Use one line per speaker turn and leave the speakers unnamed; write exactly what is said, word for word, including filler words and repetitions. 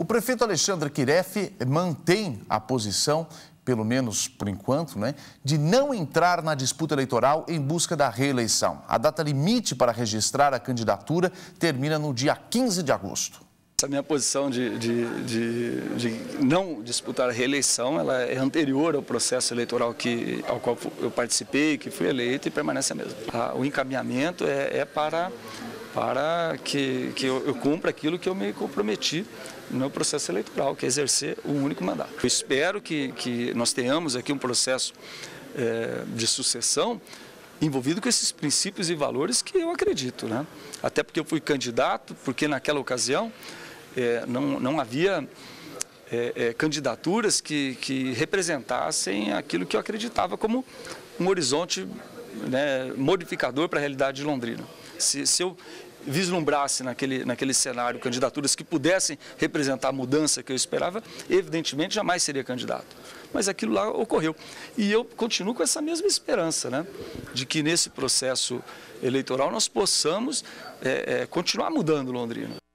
O prefeito Alexandre Quiref mantém a posição, pelo menos por enquanto, né, de não entrar na disputa eleitoral em busca da reeleição. A data limite para registrar a candidatura termina no dia quinze de agosto.
Essa minha posição de, de, de, de não disputar a reeleição, ela é anterior ao processo eleitoral que, ao qual eu participei, que fui eleito, e permanece a mesma. O encaminhamento é, é para, para que, que eu, eu cumpra aquilo que eu me comprometi no meu processo eleitoral, que é exercer um único mandato. Eu espero que, que nós tenhamos aqui um processo é, de sucessão envolvido com esses princípios e valores que eu acredito, né? Até porque eu fui candidato, porque naquela ocasião é, não, não havia é, é, candidaturas que, que representassem aquilo que eu acreditava como um horizonte, né, modificador para a realidade de Londrina. Se, se eu vislumbrasse naquele, naquele cenário candidaturas que pudessem representar a mudança que eu esperava, evidentemente jamais seria candidato. Mas aquilo lá ocorreu. E eu continuo com essa mesma esperança, né, de que nesse processo eleitoral nós possamos é, é, continuar mudando Londrina.